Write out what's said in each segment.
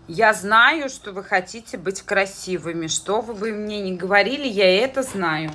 Я знаю, что вы хотите быть красивыми. Что вы бы мне не говорили, я это знаю.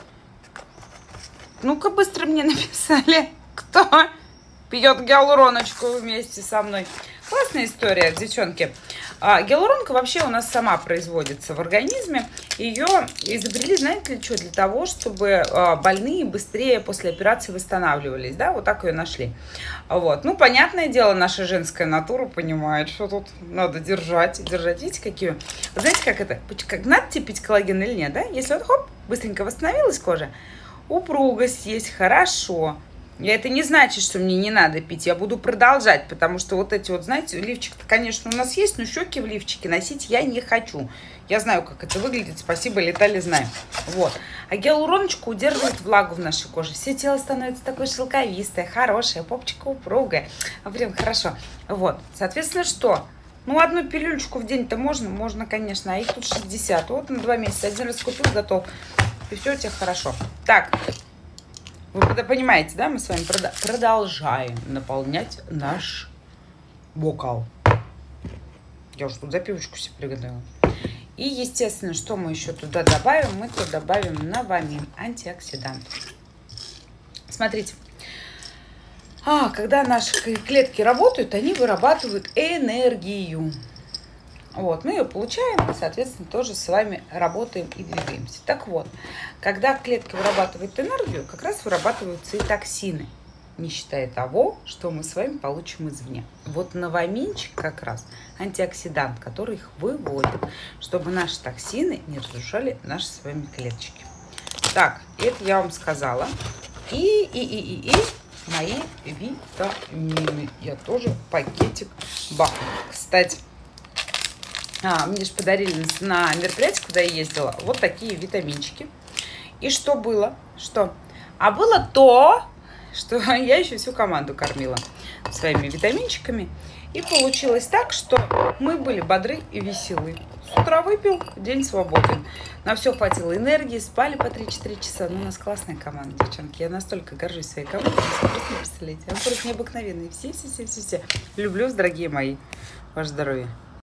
Ну-ка, быстро мне написали, кто пьет гиалуроночку вместе со мной. Классная история, девчонки. Гиалуронка вообще у нас сама производится в организме. Ее изобрели, знаете ли, что? Для того, чтобы больные быстрее после операции восстанавливались. Да, вот так ее нашли. Вот. Ну, понятное дело, наша женская натура понимает, что тут надо держать. Видите, какие? Знаете, как это? Как надо тебе пить коллаген или нет, да? Если вот, хоп, быстренько восстановилась кожа, упругость есть, хорошо. И это не значит, что мне не надо пить. Я буду продолжать, потому что вот эти вот, знаете, лифчик-то, конечно, у нас есть, но щеки в лифчике носить я не хочу. Я знаю, как это выглядит. Спасибо, летали, знаю. Вот. А гиалуроночка удерживает влагу в нашей коже. Все тело становится такое шелковистое, хорошее, попочка упругая. Прям хорошо. Вот. Соответственно, что? Ну, одну пилюлечку в день-то можно? Можно, конечно. А их тут 60. Вот на 2 месяца. Один раз купил, готов. И все у тебя хорошо. Так. Вы понимаете, да? Мы с вами продолжаем наполнять наш бокал. Я уже тут запивочку себе приготовила. И, естественно, что мы еще туда добавим? Мы туда добавим новамин, антиоксидант. Смотрите. Когда наши клетки работают, они вырабатывают энергию. Вот, мы ее получаем, и, соответственно, тоже с вами работаем и двигаемся. Так вот, когда клетки вырабатывают энергию, как раз вырабатываются и токсины, не считая того, что мы с вами получим извне. Вот новаминчик как раз антиоксидант, который их выводит, чтобы наши токсины не разрушали наши с вами клеточки. Так, это я вам сказала. И мои витамины. Я тоже пакетик бахну. Кстати, мне же подарили на мероприятие, куда я ездила, вот такие витаминчики. И что было? Что? А было то, что я еще всю команду кормила своими витаминчиками. И получилось так, что мы были бодры и веселы. С утра выпил, день свободен. На все хватило энергии, спали по 3-4 часа. Ну, у нас классная команда, девчонки. Я настолько горжусь своей командой, вы просто не представляете. Они просто необыкновенные. Все. Люблю вас, дорогие мои. Ваше здоровье.